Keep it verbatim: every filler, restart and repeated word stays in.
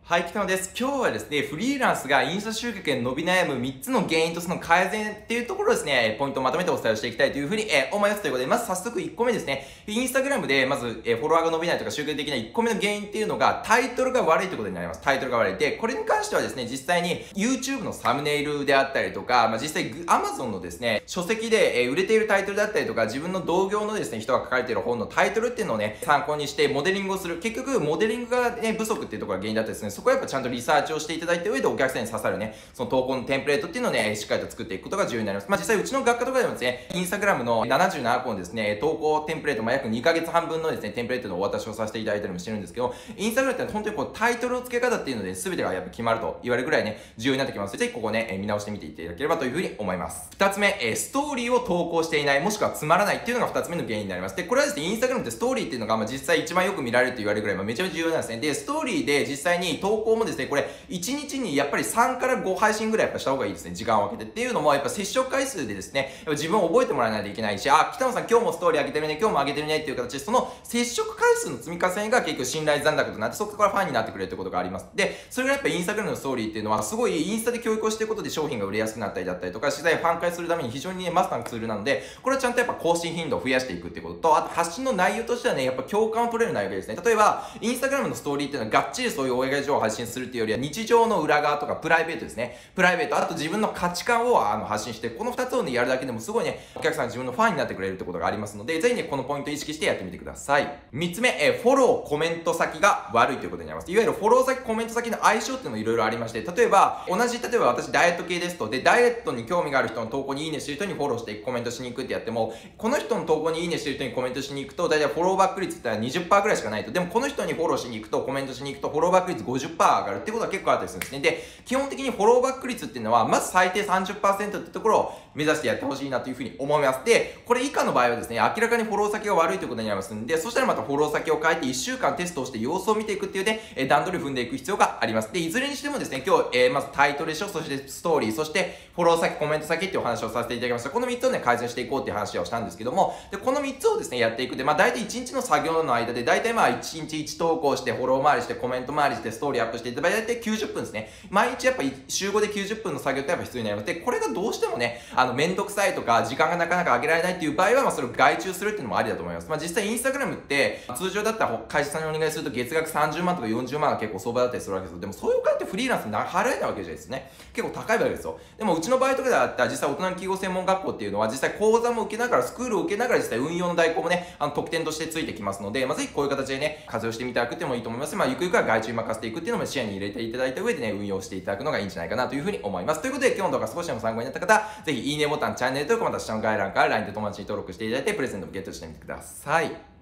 はい、北野です。今日はですね、フリーランスがインスタ集客に伸び悩むみっつの原因とその改善っていうところをですね、ポイントをまとめてお伝えをしていきたいというふうに、えー、思いますということで、まず早速いっこめですね、インスタグラムでまず、えー、フォロワーが伸びないとか集客できないいっこめの原因っていうのが、タイトルが悪いということになります。タイトルが悪い。で、これに関してはですね、実際に YouTube のサムネイルであったりとか、まあ、実際 Amazon のですね、書籍で、えー、売れているタイトルだったりとか、自分の同業のですね、人が書かれている本のタイトルっていうのをね、参考にしてモデリングをする。結局、モデリングがね、不足っていうところが原因だったですね、そこはやっぱちゃんとリサーチをしていただいた上でお客さんに刺さるね、その投稿のテンプレートっていうのをね、しっかりと作っていくことが重要になります。まあ実際うちの学科とかでもですね、インスタグラムのななじゅうななこのですね、投稿テンプレート、まあ約にかげつはんぶんのですね、テンプレートのお渡しをさせていただいたりもしてるんですけど、インスタグラムって本当にこうタイトルの付け方っていうので全てがやっぱ決まると言われるぐらいね、重要になってきますので、ぜひここね、見直してみていただければというふうに思います。二つ目、ストーリーを投稿していない、もしくはつまらないっていうのが二つ目の原因になります。で、これはですね、インスタグラムってストーリーっていうのがまあ実際一番よく見られると言われるぐらい、まあめちゃめちゃ重要なんですね。で、ストーリーで実際に投稿もですね、これいちにちにやっぱりさんからご配信ぐらいやっぱした方がいいですね。時間を空けて。っていうのも、やっぱ接触回数でですね、やっぱ自分を覚えてもらわないといけないし、あ、北野さん今日もストーリー上げてるね、今日も上げてるねっていう形で、その接触回数の積み重ねが結局信頼残高となって、そこからファンになってくれるということがあります。で、それがやっぱインスタグラムのストーリーっていうのは、すごいインスタで教育をしていくことで商品が売れやすくなったりだったりとか、実際ファン化するために非常にね、マスターのツールなので、これはちゃんとやっぱ更新頻度を増やしていくっていうことと、あと発信の内容としてはね、やっぱ共感を取れる内容ですね。例えば、インスタグラムのストーリーっていうのはがっちりそういう親会情報を発信するっていうよりは、日常の裏側とかプライベートですね。プライベート、あと自分の価値観をあの発信して、このふたつをね、やるだけでもすごいね、お客さんが自分のファンになってくれるってことがありますので、ぜひね、このポイントを意識してやってみてください。みっつめ、えフォロー、コメント先が悪いということになります。いわゆるフォロー先、コメント先の相性っていうのもいろいろありまして、例えば、同じ、例えば私ダイエット系ですと、で、ダイエットに興味がある人の投稿にいいねしてる人にフォローしてコメントしに行くってやっても、この人の投稿にいいねしてる人にコメントしに行くと、だいたいフォローバック率ってのは にじゅっパーセント ぐらいしかないと。でも、この人にフォローしに行くと、コメントしに行くと、フォローバック率 ごじゅっパーセント 上がるってことは結構あったりするんですね。で、基本的にフォローバック率っていうのは、まず最低 さんじゅっパーセント ってところを目指してやってほしいなというふうに思います。で、これ以下の場合はですね、明らかにフォロー先が悪いということになりますんで、そしたらまたフォロー先を変えていっしゅうかんテストをして様子を見ていくっていうね、え段取りを踏んでいく必要があります。で、いずれにしてもですね、今日、えー、まずタイトルでしょ、そしてストーリー、そしてフォロー先、コメント先っていうお話をさせていただきました。このみっつをね、改善していこうっていう話をしたんですけども、で、このみっつをですね、やっていくで、まあ大体いちにちの作業の間で、大体まあいちにちいち投稿して、フォロー回りして、コメント回りして、ストーリーアップしていただいて、大体きゅうじゅっぷんですね。毎日やっぱ週ごできゅうじゅっぷんの作業ってやっぱ必要になります。で、これがどうしてもね、あの、めんどくさいとか、時間がなかなか上げられないっていう場合は、まあそれを外注するっていうのもありだと思います。まあ実際インスタグラムって、通常だったら会社さんにお願いすると月額さんじゅうまんとかよんじゅうまんが結構相場だったりするわけですよ。でもそういうお金ってフリーランスに払えないわけじゃないですね。結構高いわけですよ。でもうちの場合とかだったら実際大人の企業専門学校っていうのは実際講座も受けながらスクールを受けながら実際運用の代行もね、あの特典としてついてきますので、まあぜひこういう形でね、活用してみていただくっていうのもいいと思います。まあゆくゆくは外注に任せていくっていうのも視野に入れていただいた上でね、運用していただくのがいいんじゃないかなというふうに思います。ということで今日の動画少しでも参考になった方、ぜひいいねボタン、チャンネル登録また下の概要欄から ライン で友達に登録していただいてプレゼントをゲットしてみてください。